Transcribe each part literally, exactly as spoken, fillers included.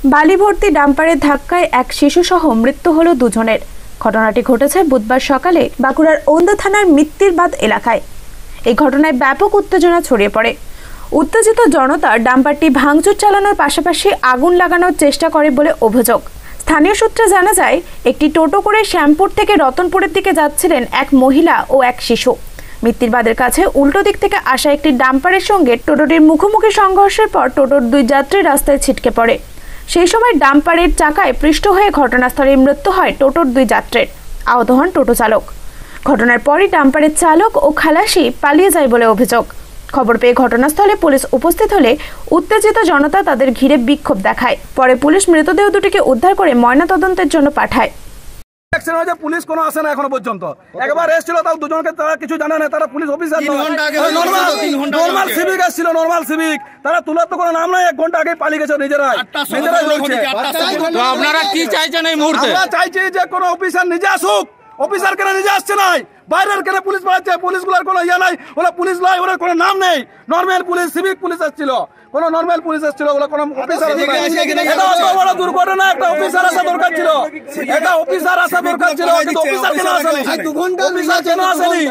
বালি ভর্তি ডাম্পারের ধাক্কায় এক শিশুসহ মৃত্যু হল দুজনের। ঘটনাটি ঘটেছে বুধবার সকালে বাঁকুড়ার ওন্দা থানার মিত্তিরবাদ এলাকায়। এই ঘটনায় ব্যাপক উত্তেজনা ছড়িয়ে পড়ে। উত্তেজিত জনতা ডাম্পারটি ভাঙচুর চালানোর পাশাপাশি আগুন লাগানোর চেষ্টা করে বলে অভিযোগ। স্থানীয় সূত্রে জানা যায়, একটি টোটো করে শ্যামপুর থেকে রতনপুরের দিকে যাচ্ছিলেন এক মহিলা ও এক শিশু। মিত্তিরবাদের কাছে উল্টো দিক থেকে আসা একটি ডাম্পারের সঙ্গে টোটোটির মুখোমুখি সংঘর্ষের পর টোটোর দুই যাত্রী রাস্তায় ছিটকে পড়ে। সেই সময় ডাম্পারের চাকায় পৃষ্ঠ হয়ে ঘটনাস্থলে মৃত্যু হয় টোটোর দুই যাত্রীর। আহত হন টোটো চালক। ঘটনার পরই ডাম্পারের চালক ও খালাসি পালিয়ে যায় বলে অভিযোগ। খবর পেয়ে ঘটনাস্থলে পুলিশ উপস্থিত হলে উত্তেজিত জনতা তাদের ঘিরে বিক্ষোভ দেখায়। পরে পুলিশ মৃতদেহ দুটিকে উদ্ধার করে ময়নাতদন্তের জন্য পাঠায়। পুলিশ কোনো আসে না এখনো পর্যন্ত। একবার এসেছিল, তাও দুজনকে তারা কিছু জানে না, তারা পুলিশ অফিসার নর্মাল সিভিক এসেছিল, নর্মাল সিভিক, তারা তোলার তো কোনো নাম নাই। এক ঘন্টা আগে পালিয়ে গেছে নিজেরাই নিজেরাই বলছে। আপনারা কি চাইছেন এই মুহূর্তে? আমরা চাইছি যে কোনো অফিসার নিজে আসুক। অফিসার কেন নিজে আসছে নাই? বাইরের কেন পুলিশ পাঠাচ্ছে? পুলিশগুলোর কোনো ইয়ে নাই, ওরা পুলিশ নয়, ওদের কোনো নাম নেই। নর্মাল পুলিশ, সিভিক পুলিশ এসেছিল, কোনো নর্মাল পুলিশ এসেছিল, ওগুলো কোনো অফিসার। এটা অত বড় দুর্ঘটনা, একটা অফিসার আসা দরকার ছিল। এটা অফিসার আসা দরকার ছিল, কিন্তু অফিসার কেন আসেনি? অফিসার কেন আসেনি?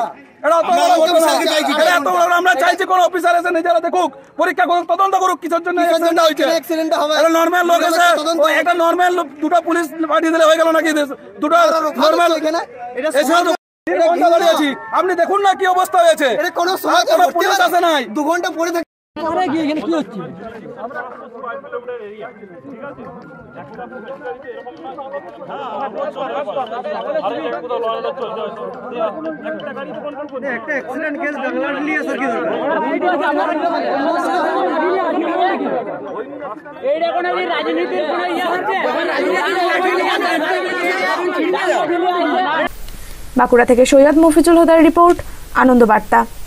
আমরা চাইছি কোন অফিসার এসে নিজেরা দেখুক, পরীক্ষা করুক, তদন্ত করুক কিসের জন্য অ্যাক্সিডেন্টটা হয়েছে। নর্মাল লোক এসে একটা নর্মাল দুটো পুলিশ পাঠিয়ে দিলে হয়ে গেল নাকি? দুটো নর্মাল এসে আপনি দেখুন না কি অবস্থা হয়েছে। পুলিশ আসে নাই, দু ঘন্টা পরে থাকে। বাঁকুড়া থেকে সৈয়দ মফিজুল হুদার রিপোর্ট, আনন্দ বার্তা।